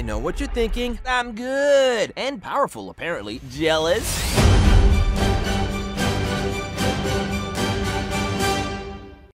know what you're thinking. I'm good and powerful, apparently. Jealous?